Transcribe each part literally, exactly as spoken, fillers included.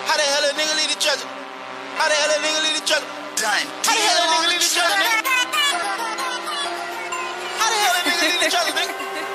How the hell a nigga leave the treasure? How the hell a nigga leave the treasure? Done. How the hell a nigga leave the treasure, nigga? How the hell a nigga leave the treasure, nigga?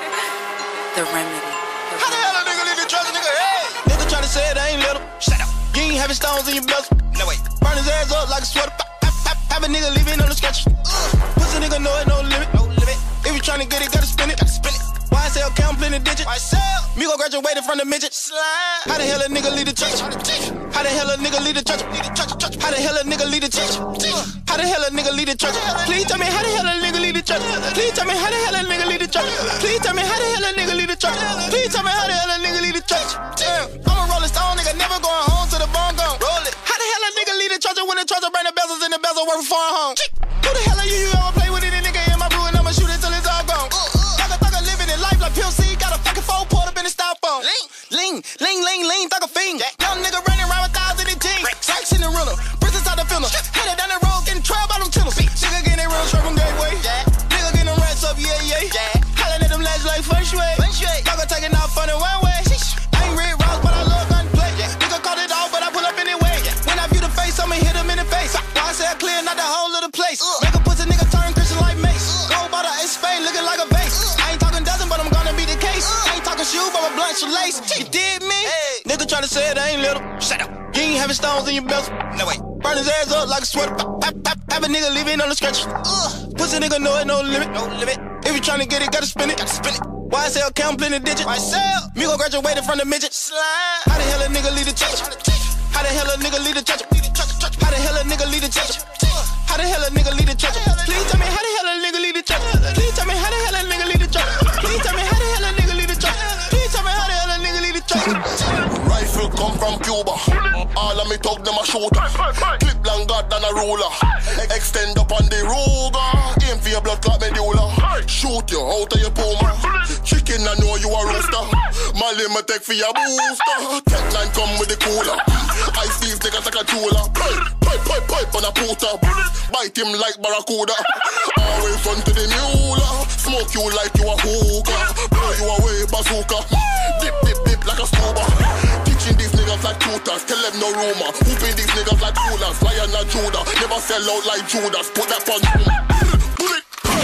The remedy. How the hell a nigga leave the treasure, nigga? Hey! Nigga try to say it, I ain't little. Shut up. You ain't having stones in your belt. No way. Burn his ass up like a sweater. Have a nigga leaving on the stretcher. Pussy nigga know it, no limit. No limit. If you tryna get it, gotta spin it. Gotta spin it. Y S L count plenty digits. Y S L. Me gon' graduate from the midget. Slide. How the hell a nigga leave the church? How the hell a nigga leave the church? How the hell a nigga leave the church? How the hell a nigga leave the church? Please tell me how the hell a nigga leave the church? Please tell me how the hell a nigga leave the church? Please tell me how the hell a nigga leave the church? Please tell me how the hell a nigga leave the church? Damn, I'm a rolling stone nigga, never going home till the bone gone. Roll it. How the hell a nigga leave the church when the church bring the bezels and the bezel work for foreign home? Who the hell are you? You ever play with any nigga in my brew and I'ma shoot it till it's all gone? Thugger, thugger, living in life like P L C. Got a fucking phone port up in the styrofoam. Lean, lean, lean, lean, thugger fiend. Young nigga running around with thousand and team. Sacks in the rental, prisons out the film. Headed down the road, getting trailed by them channels. Nigga getting their real straight from Gateway. Nigga getting them rats up, yeah, yeah. Hollin' at them legs like feng shui. Thugger taking off on the one way. I ain't red rocks, but I love gunplay. Nigga called it off, but I pull up anyway. When I view the face, I'ma hit him in the face. I say I clear, not the whole little place. Make a pussy nigga turn Christian like Mace. Gold bought a ace spade, looking like a vase. I ain't talking dozen, but I'm gonna be the case. I ain't talking shoe, but my blunt should lace. You did me? Hey. Nigga try to say it, I ain't little. Shut up. You ain't having stones in your belt. No way. Burn his ass up like a sweater. Pop, pop, pop. Have a nigga leaving on the stretcher. Pussy nigga know it, no limit. No limit. If you tryna get it, gotta spin it. Gotta spin it. Y S L count plenty digits. Y S L. Me gon' graduate from the midget. Slide. How the hell a nigga leave the church? How the hell a nigga leave the church? How the hell a nigga leave the church? How the hell a nigga leave the church? Please tell me how the hell a nigga leave the church? Please tell me how the hell a nigga leave the church? Please tell me how the hell a nigga leave the church? Please tell me how the hell a nigga leave the church? Rifle come from Cuba. All of me talk them a shooter. Clip longer than a ruler. Extend up on the Ruger. Aim for your blood clot medulla. Shoot you out of your puma. Chicken I know you a rooster. Mali me take for your booster. Tech line come with the cooler. Ice these niggas like a jeweler. Pipe, pipe, pipe, pipe on a puta. Bite him like barracuda. Always run to the mule. Smoke you like you a hookah. Blow you away bazooka. Dip, dip, dip like a scuba. Teaching these niggas like tutors. Tell them no rumor. Hooping these niggas like rulers. Lion and Judah. Never sell out like Judas. Put that on. Bullet.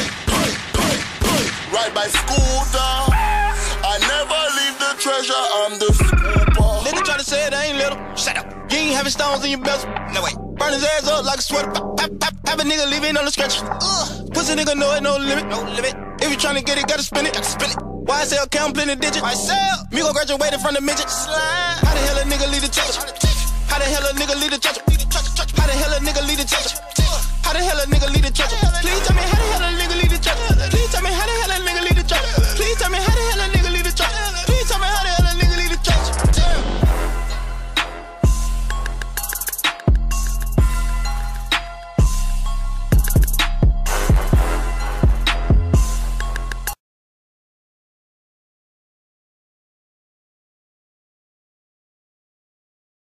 Ride by scooter. I never leave the treasure. I'm the scooper. Nigga try to say it, I ain't little. Shut up. You ain't having stones in your belt. No way. Burn his ass up like a sweater. Pop, pop, pop. Have a nigga leaving on the stretcher. Pussy nigga know it, no limit. No limit. If you tryna get it, gotta spin it. Gotta spin it. Y S L count plenty digits. Y S L. Me gon' graduate from the midget. Slide. How the hell a nigga leave the church? How the hell a nigga leave the church? How the hell a nigga leave the church? How the hell a nigga leave the church?